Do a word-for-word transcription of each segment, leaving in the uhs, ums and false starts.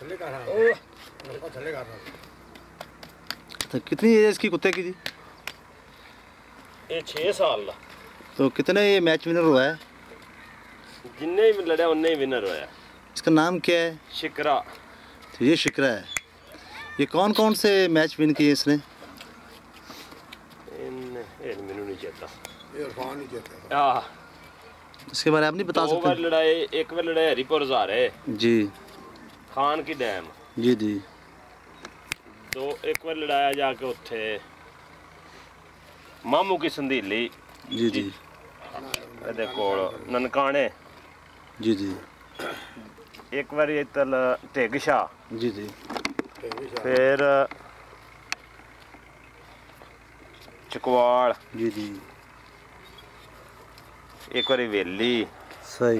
तो कितनी एज इसकी कुत्ते की जी? ये छह साल दा। तो कितने ये मैच विनर हुआ है? जिन्ने भी लड़ा उन्ने ही विनर होया। इसका नाम क्या है? शिकरा। तो ये शिकरा है। ये कौन कौन से मैच विन किए इसने? इन इन मेनू नहीं चेता। ये इरफान नहीं चेता। हां। इसके बारे में आप नहीं बता सकते? दो बार लड़ाई, एक बार लड़ाई हरिपुर ज़ारे जी। खान की डैम जी जी। दो एक बार लड़ाया जाके उत्थे मामू की संधीली जी जी। ਇਹਦੇ ਕੋਲ ਨਨਕਾਣੇ जी जी। एक बार इतल ढेगशा जी जी। फिर चकवाल जी जी। एक बार वेली सही।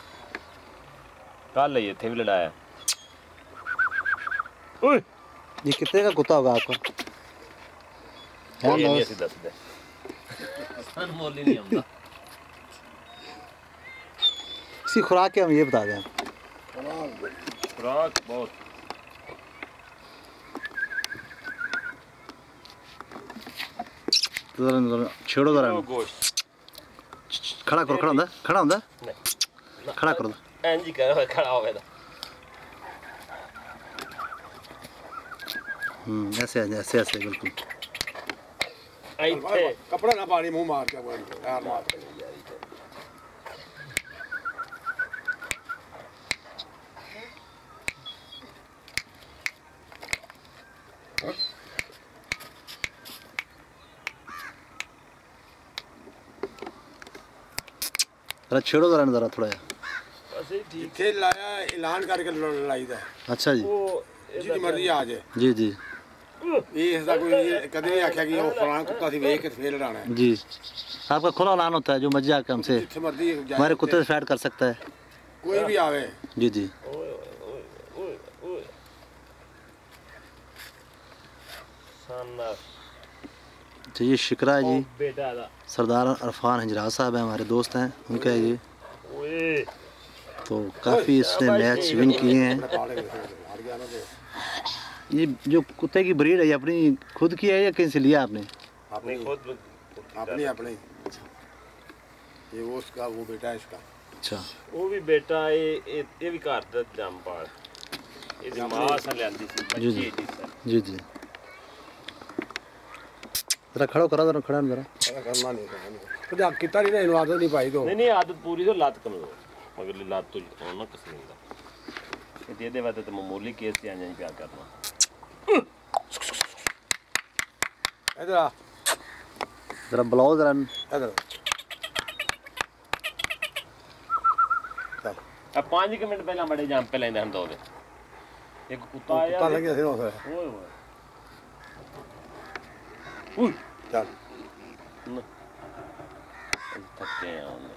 कल ही इतने भी लड़ाया। ये कितने का कुत्ता होगा आपका? ये नहीं दस दे सन मोल ही नहीं आਉਂਦਾ। इसकी खुराक क्या हम ये बता दें? खुराक बहुत छेड़ो जरा। गोश्त खड़ा करो। खड़ा होंदा? खड़ा होंदा? खड़ा करो। इंज ही कर खड़ा होवे दा। हम्म ऐसे ऐसे ऐसे बिल्कुल। ਇੱਥੇ कपड़ा ना पानी मुंह मार के यार मार के जरा छेड़ो जरा जरा थोड़ा। ਅਸੀਂ ਠੀਕ इथे लाया ऐलान करके लड़ाई दा। अच्छा जी। ਉਹ जिदी मर्जी आ जाए। जी जी। ये इसदा कोई कदे नहीं आख्या कि वो फलाना कुत्ता थी वेख के फिर लड़ाना है। जी। आपका खुला ऐलान होता है, जो मर्जी आके हमसे जिथे मर्जी जाए हमारे कुत्ते से फाइट कर सकता है। कोई भी आवे। जी जी। तो ये शिकरा है जी। बेटा दा सरदार इरफान हिजरात साहब हैं, हमारे दोस्त हैं, उनका है ये। ओए तो काफ़ी इसने मैच विन किए हैं। ये जो कुत्ते की ब्रीड है ये अपनी खुद की है या कहीं से लिया आपने? अपनी खुद अपनी अपनी। ये वो उसका वो बेटा है इसका। अच्छा। ਉਹ ਵੀ ਬੇਟਾ ਇਹ ਇਹ ਵੀ ਘਰ ਦਾ ਜੰਮਪਾਲ ਇਹਦੀ ਮਾਂ ਸਾਂ ਲਿਆਂਦੀ ਸੀ जी ਬੱਚੀ जी। ਦੀ ਸਰ जी जी। जरा खड़ो करा जरा खड़ा जरा। करना नहीं करना तो जा कितना नहीं ना इन्हों आदत नहीं पाई तो ਨਹੀਂ ਨਹੀਂ ਆਦਤ ਪੂਰੀ ਤੋਂ ਲੱਤ ਕਮਜ਼ੋਰ ਮਗਰਲੀ ਲੱਤ ਤੋਂ ਉਹਨਾਂ ਕਿਸਮ ਦਾ ਇਹ ਦੇ ਦੇ ਵਾਤੇ ਤਾਂ ਮਾਮੂਲੀ ਕੇਸ ਤੇ ਆਂਜਾਂ ਪਿਆ ਕਰਨਾ। इधर आ जरा बुलाओ जरा। इधर चल ਆ ਪੰਜ ਕੁ ਮਿੰਟ ਪਹਿਲਾਂ ਬੜੇ ਜੰਪ ਲੈਂਦੇ ਹਨ ਦੋ ਦੇ ਇੱਕ ਕੁੱਤਾ ਆਇਆ कुत्ता लगे फिर होता है ਓਏ ਓਏ ਉਈ चल थके हैं हमने।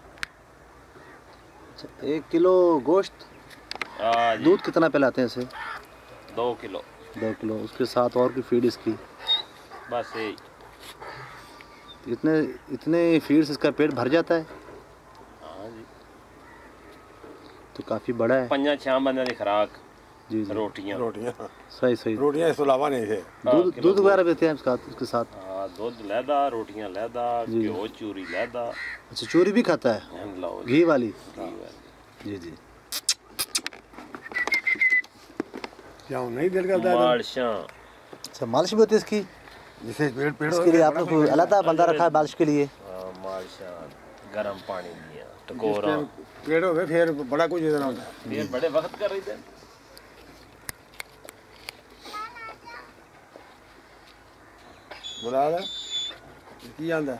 एक किलो गोश्त। हाँ जी दूध कितना पिलाते हैं इसे? दो किलो दो किलो। उसके साथ और की फीड इसकी? बस यही। इतने इतने फीड से इसका पेट भर जाता है? हाँ जी तो काफ़ी बड़ा है। पंजा छह बंदे की खुराक जी जी। रोटियां रोटियां सही सही। रोटियां इस अलावा नहीं थे। दूध दूध वगैरह देते हैं इसका इसके साथ? हाँ दूध लैदा रोटियां लैदा जी। घ्यो चूरी लैदा। अच्छा चूरी भी खाता है? लो घी वाली? घी वाली। जी जी। क्या नहीं दिल करता है मालिशां अच्छा मालिश भी होती है इसकी? जिसे पेड़ पेड़ इसके लिए आपने कोई अलग बंदा रखा है मालिश के लिए? हाँ, मालिशां गर्म पानी दिया टकोरा पेड़ हो गए फिर बड़ा कुछ इधर होता है। ये बड़े वक्त कर रही थे। बुला ले की आंदा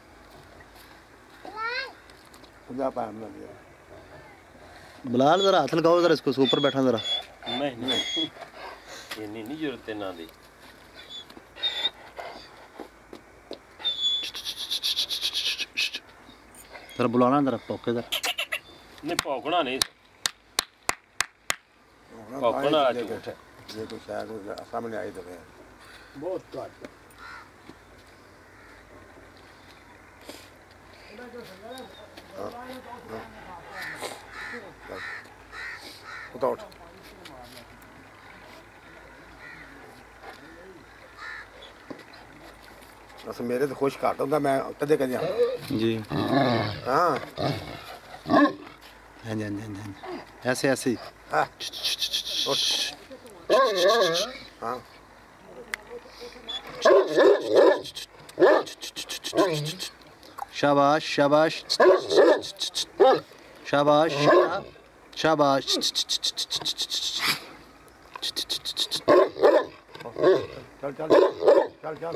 जा पाया हमने दिया बिलाल जरा हाथ लगाओ जरा इसको, ऊपर बैठा जरा। नहीं नहीं ये नहीं नहीं जरूरत है ना दी। जरा बुलाना जरा पौके जरा। नहीं भौंकना नहीं भौंकना आज झूठ है। ये कुछ शायद सामने आई तो है बहुत काट उठ बस मेरे तो खुश घट होंदा मैं कदे कदे आंदा जी हां हाँ जी हाँ जी हाँ जी ऐसे ऐसे हां हां शाबाश शाबाश शाबाश शाबाश चल चल चल चल